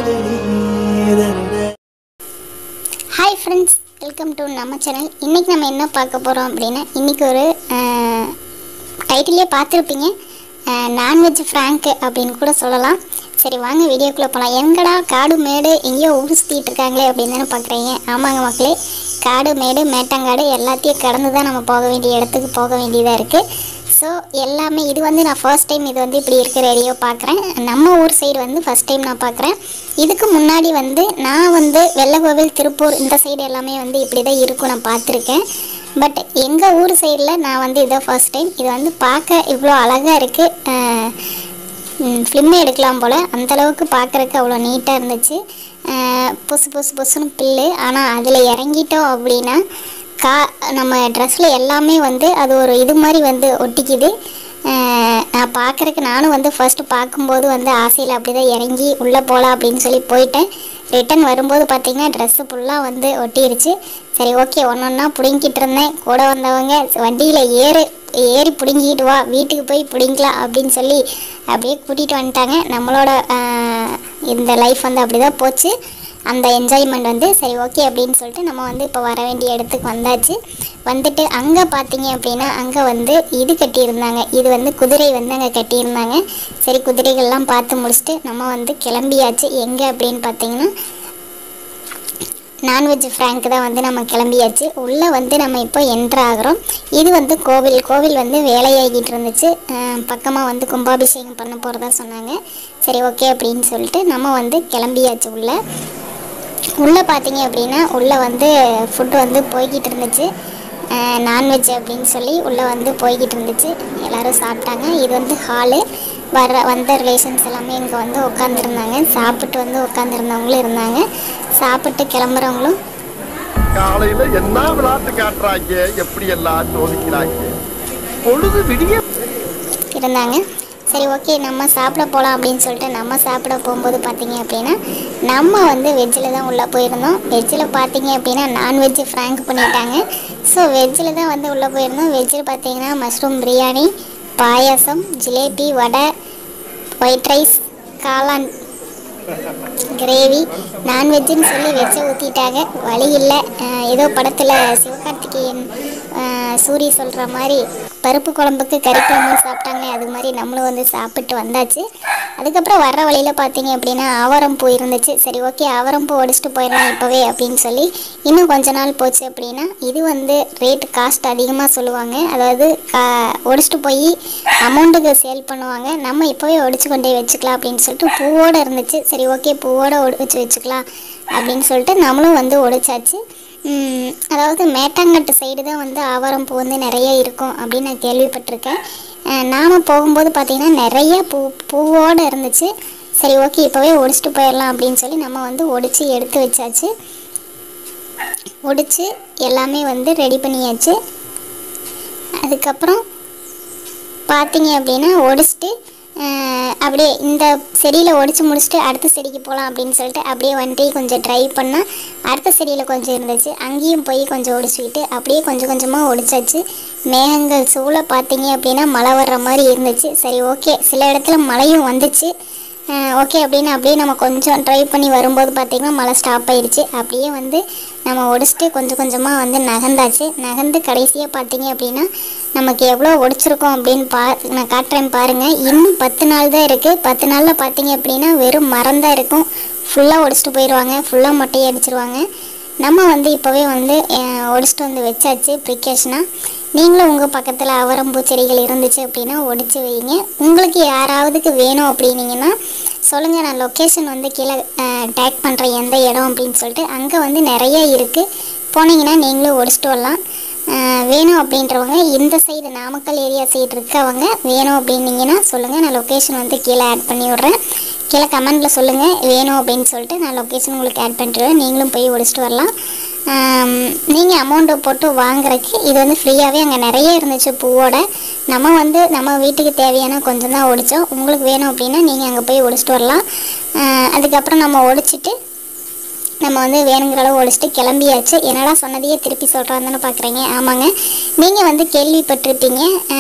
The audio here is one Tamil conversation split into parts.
Hi friends, welcome to நம்ம சேனல். இன்னைக்கு நம்ம என்ன பார்க்க போறோம் அப்படினா இன்னைக்கு ஒரு டைட்டிலே பார்த்திருப்பீங்க. நான்வெஜ் ஃப்ராங்க் அப்படினு கூட சொல்லலாம். சரி வாங்க வீடியோக்குள்ள போலாம். எங்கடா காடு மேடு எங்கயோ ஊர் சுத்திட்டு இருக்காங்களே அப்படினு பார்க்கறீங்க. ஆமாங்க மக்களே, காடு மேடு மேட்டங்காடு எல்லாத்தையும் கடந்து தான் நம்ம போக வேண்டிய இடத்துக்கு போக வேண்டியதா இருக்கு. ஸோ எல்லாமே இது வந்து நான் ஃபர்ஸ்ட் டைம் இது வந்து இப்படி இருக்கிற ஏரியா பார்க்குறேன். நம்ம ஊர் சைடு வந்து ஃபர்ஸ்ட் டைம் நான் பார்க்குறேன். இதுக்கு முன்னாடி வந்து நான் வந்து வெள்ளக்கோவில் திருப்பூர் இந்த சைடு எல்லாமே வந்து இப்படி தான் இருக்கும் நான் பார்த்துருக்கேன். பட் எங்கள் ஊர் சைடில் நான் வந்து இதை ஃபர்ஸ்ட் டைம். இது வந்து பார்க்க இவ்வளோ அழகாக இருக்குது. ஃபிலிமே எடுக்கலாம் போல் அந்தளவுக்கு பார்க்குறக்கு அவ்வளோ நீட்டாக இருந்துச்சு. புசு புசு புசுன்னு பில்லு. ஆனால் அதில் இறங்கிட்டோம் அப்படின்னா நம்ம ட்ரெஸ்ஸில் எல்லாமே வந்து அது ஒரு இது மாதிரி வந்து ஒட்டிக்குது. நான் பார்க்குறக்கு நானும் வந்து ஃபஸ்ட்டு பார்க்கும்போது வந்து ஆசையில் அப்படி தான் இறங்கி உள்ளே போகலாம் அப்படின்னு சொல்லி போயிட்டேன். ரிட்டன் வரும்போது பார்த்திங்கன்னா ட்ரெஸ்ஸு ஃபுல்லாக வந்து ஒட்டிருச்சு. சரி ஓகே ஒன்றா பிடுங்கிட்டு இருந்தேன். கூட வந்தவங்க வண்டியில் ஏறி பிடுங்கிட்டு வா வீட்டுக்கு போய் பிடிங்கலாம் அப்படின்னு சொல்லி அப்படியே கூட்டிகிட்டு வந்துட்டாங்க. நம்மளோட இந்த லைஃப் வந்து அப்படி தான் போச்சு. அந்த என்ஜாய்மெண்ட் வந்து சரி ஓகே அப்படின்னு சொல்லிட்டு நம்ம வந்து இப்போ வர வேண்டிய இடத்துக்கு வந்தாச்சு. வந்துட்டு அங்கே பார்த்தீங்க அப்படின்னா அங்கே வந்து இது கட்டியிருந்தாங்க. இது வந்து குதிரை வந்து அங்கே கட்டியிருந்தாங்க. சரி குதிரைகள்லாம் பார்த்து முடிச்சுட்டு நம்ம வந்து கிளம்பியாச்சு. எங்கே அப்படின்னு பார்த்தீங்கன்னா நான்வெஜ் ஃப்ராங்க் தான் வந்து நம்ம கிளம்பியாச்சு. உள்ளே வந்து நம்ம இப்போ என்ட்ரு ஆகிறோம். இது வந்து கோவில் வந்து வேலையாகிட்டு இருந்துச்சு. பக்கமாக வந்து கும்பாபிஷேகம் பண்ண போகிறதா சொன்னாங்க. சரி ஓகே அப்படின்னு சொல்லிட்டு நம்ம வந்து கிளம்பியாச்சு. உள்ளே பார்த்தீங்க அப்படின்னா உள்ளே வந்து ஃபுட்டு வந்து போய்கிட்டு இருந்துச்சு. நான்வெஜ் அப்படின்னு சொல்லி உள்ளே வந்து போய்கிட்டு இருந்துச்சு. எல்லோரும் சாப்பிட்டாங்க. இது வந்து ஹாலு. வந்த ரிலேஷன்ஸ் எல்லாமே இங்கே வந்து உட்காந்துருந்தாங்க. சாப்பிட்டு வந்து உட்காந்துருந்தவங்களும் இருந்தாங்க. சாப்பிட்டு கிளம்புறவங்களும் காலையில் என்ன விளையாட்டு காட்டுறாங்க, எப்படி எல்லாம் சோதிக்கிறாங்க பொழுது விடிய இருந்தாங்க. சரி ஓகே நம்ம சாப்பிட போகலாம் அப்படின்னு சொல்லிட்டு நம்ம சாப்பிட போகும்போது பார்த்தீங்க அப்படின்னா நம்ம வந்து வெஜ்ஜில் தான் உள்ளே போயிருந்தோம். வெஜ்ஜில் பார்த்தீங்க அப்படின்னா நான்வெஜ்ஜு ஃப்ராங்க் பண்ணிட்டாங்க. ஸோ வெஜ்ஜில் தான் வந்து உள்ளே போயிருந்தோம். வெஜ்ஜில் பார்த்தீங்கன்னா மஷ்ரூம் பிரியாணி, பாயாசம், ஜிலேபி, வடை, ஒயிட் ரைஸ், காளான் கிரேவி, நான்வெஜ்ஜுன்னு சொல்லி வெஜ்ஜை ஊற்றிட்டாங்க. வழி இல்லை. ஏதோ படத்தில் சிவகார்த்திகேயன் சூரிய சொல்கிற மாதிரி பருப்பு குழம்புக்கு கறி குழம்பு சாப்பிட்டாங்களே அது மாதிரி நம்மளும் வந்து சாப்பிட்டு வந்தாச்சு. அதுக்கப்புறம் வர்ற வழியில் பார்த்தீங்க அப்படின்னா ஆவரம் பூ இருந்துச்சு. சரி ஓகே ஆவரம் பூ ஒடிச்சிட்டு போயிடலாம் இப்போவே அப்படின்னு சொல்லி இன்னும் கொஞ்ச நாள் போச்சு அப்படின்னா இது வந்து ரேட்டு காஸ்ட் அதிகமாக சொல்லுவாங்க. அதாவது ஒடிச்சிட்டு போய் அமௌண்ட்டுக்கு சேல் பண்ணுவாங்க. நம்ம இப்போவே ஒடிச்சு கொண்டே வச்சுக்கலாம் அப்படின்னு சொல்லிட்டு பூவோடு இருந்துச்சு. சரி ஓகே பூவோடு வச்சுக்கலாம் அப்படின்னு சொல்லிட்டு நம்மளும் வந்து ஒடிச்சாச்சு. அதாவது மேட்டாங்கட்டு சைடு தான் வந்து ஆவாரம் பூ வந்து நிறைய இருக்கும் அப்படின்னு நான் கேள்விப்பட்டிருக்கேன். நாம் போகும்போது பார்த்திங்கன்னா நிறைய பூவோடு இருந்துச்சு. சரி ஓகே இப்போவே ஒடிச்சிட்டு போயிடலாம் அப்படின்னு சொல்லி நம்ம வந்து ஒடிச்சு எடுத்து வச்சாச்சு. ஒடிச்சு எல்லாமே வந்து ரெடி பண்ணியாச்சு. அதுக்கப்புறம் பார்த்தீங்க அப்படின்னா ஒடிச்சிட்டு அப்படியே இந்த செடியில் ஒடிச்சு முடிச்சுட்டு அடுத்த செடிக்கு போகலாம் அப்படின்னு சொல்லிட்டு அப்படியே வந்துட்டு கொஞ்சம் ட்ரை பண்ணால் அடுத்த செடியில் கொஞ்சம் இருந்துச்சு. அங்கேயும் போய் கொஞ்சம் ஒடிச்சிக்கிட்டு அப்படியே கொஞ்சம் கொஞ்சமாக ஒடிச்சாச்சு. மேகங்கள் சூழ பார்த்தீங்க அப்படின்னா மழை வர்ற மாதிரி இருந்துச்சு. சரி ஓகே சில இடத்துல மழையும் வந்துச்சு. ஓகே அப்படின்னு அப்படியே நம்ம கொஞ்சம் ட்ரை பண்ணி வரும்போது பார்த்திங்கன்னா மழை ஸ்டாப் ஆகிடுச்சு. அப்படியே வந்து நம்ம ஒடிச்சிட்டு கொஞ்சம் கொஞ்சமாக வந்து நகர்ந்து கடைசியாக பார்த்திங்க அப்படின்னா நமக்கு எவ்வளோ ஒடிச்சிருக்கோம் அப்படின்னு நான் காட்டுறேன் பாருங்கள். இன்னும் 10 நாள் தான் இருக்குது. 10 நாளில் பார்த்திங்க அப்படின்னா வெறும் மரம் தான் இருக்கும். ஃபுல்லாக ஒடிச்சிட்டு போயிடுவாங்க. ஃபுல்லாக மொட்டையை அடிச்சிருவாங்க. நம்ம வந்து இப்போவே வந்து ஒடிச்சிட்டு வந்து வச்சாச்சு ப்ரிகாஷனாக. நீங்களும் உங்கள் பக்கத்தில் அவரம்பூ செடிகள் இருந்துச்சு அப்படின்னா ஒடிச்சு வைங்க. உங்களுக்கு யாராவதுக்கு வேணும் அப்படின்னீங்கன்னா சொல்லுங்கள். நான் லொக்கேஷன் வந்து கீழே டேக் பண்ணுறேன் எந்த இடம் அப்படின்னு சொல்லிட்டு. அங்கே வந்து நிறைய இருக்குது. போனீங்கன்னா நீங்களும் ஒடிச்சிட்டு வரலாம். வேணும் அப்படின்றவங்க இந்த சைடு நாமக்கல் ஏரியா சைடு இருக்கவங்க வேணும் அப்படின்னீங்கன்னா சொல்லுங்கள். நான் லொக்கேஷன் வந்து கீழே ஆட் பண்ணி விட்றேன். கீழே கமெண்ட்டில் சொல்லுங்கள் வேணும் அப்படின்னு சொல்லிட்டு நான் லொக்கேஷன் உங்களுக்கு ஆட் பண்ணிட்டுருவேன். நீங்களும் போய் ஒடிச்சிட்டு வரலாம். நீங்கள் அமௌண்ட்டை போட்டு வாங்குறதுக்கு இது வந்து ஃப்ரீயாகவே அங்கே நிறைய இருந்துச்சு பூவோட. நம்ம வந்து நம்ம வீட்டுக்கு தேவையான கொஞ்சம் தான் ஒடித்தோம். உங்களுக்கு வேணும் அப்படின்னா நீங்கள் அங்கே போய் ஒடிச்சிட்டு வரலாம். அதுக்கப்புறம் நம்ம ஒடிச்சிட்டு நம்ம வந்து வேணுங்கிற அளவு ஒடிச்சிட்டு கிளம்பியாச்சு. என்னடா சொன்னதையே திருப்பி சொல்கிறாங்கன்னு பார்க்குறீங்க. ஆமாங்க, நீங்கள் வந்து கேள்விப்பட்டிருப்பீங்க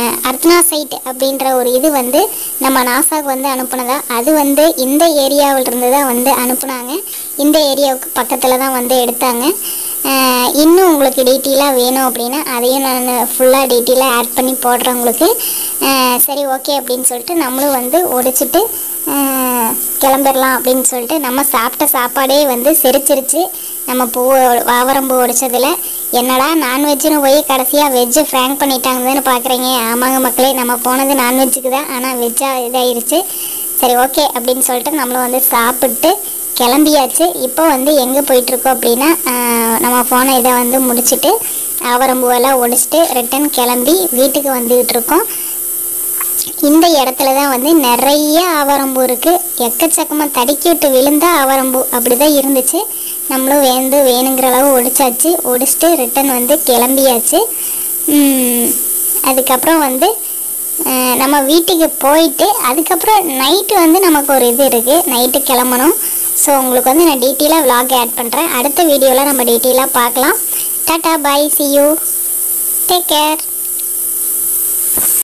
அர்த்னாசைட் அப்படின்ற ஒரு இது வந்து நம்ம நாசாவுக்கு வந்து அனுப்புனதா. அது வந்து இந்த ஏரியாவிலிருந்து தான் வந்து அனுப்புனாங்க. இந்த ஏரியாவுக்கு பக்கத்தில் தான் வந்து எடுத்தாங்க. இன்னும் உங்களுக்கு டீட்டெயிலாக வேணும் அப்படின்னா அதையும் நான் ஃபுல்லாக டீட்டெயிலாக ஆட் பண்ணி போடுறேன் உங்களுக்கு. சரி ஓகே அப்படின்னு சொல்லிட்டு நம்மளும் வந்து உடைச்சிட்டு கிளம்பிடலாம் அப்படின்னு சொல்லிட்டு நம்ம சாப்பிட்ட சாப்பாடே வந்து செரிச்சிருச்சு. நம்ம ஆவரம்பூ உடைச்சதில் என்னடா நான்வெஜ்ஜுன்னு போய் கடைசியாக வெஜ்ஜு ஃப்ராங்க் பண்ணிட்டாங்கன்னு பார்க்குறீங்க. ஆமாங்க மக்களே, நம்ம போனது நான்வெஜ்ஜுக்கு தான், ஆனால் வெஜ்ஜாக இதாகிருச்சு. சரி ஓகே அப்படின்னு சொல்லிட்டு நம்மளும் வந்து சாப்பிட்டு கிளம்பியாச்சு. இப்போ வந்து எங்கே போயிட்டுருக்கோம் அப்படின்னா நம்ம போன இதை வந்து முடிச்சுட்டு ஆவரம்பூவெல்லாம் ஒடிச்சிட்டு ரிட்டன் கிளம்பி வீட்டுக்கு வந்துக்கிட்டு இருக்கோம். இந்த இடத்துல தான் வந்து நிறைய ஆவாரம்பூ இருக்குது. எக்கச்சக்கமாக தடுக்கி விட்டு விழுந்தா ஆவாரம்பூ அப்படி தான் இருந்துச்சு. நம்மளும் வேணுங்கிற அளவு ஒடிச்சாச்சு. ஒடிச்சிட்டு ரிட்டன் வந்து கிளம்பியாச்சு. அதுக்கப்புறம் வந்து நம்ம வீட்டுக்கு போயிட்டு அதுக்கப்புறம் நைட்டு வந்து நமக்கு ஒரு இது இருக்குது, நைட்டு கிளம்பணும். ஸோ உங்களுக்கு வந்து நான் டீட்டெயிலாக vlog ஆட் பண்ணுறேன். அடுத்த வீடியோவில் நம்ம டீட்டெயிலாக பார்க்கலாம். Tata bye, see you, take care.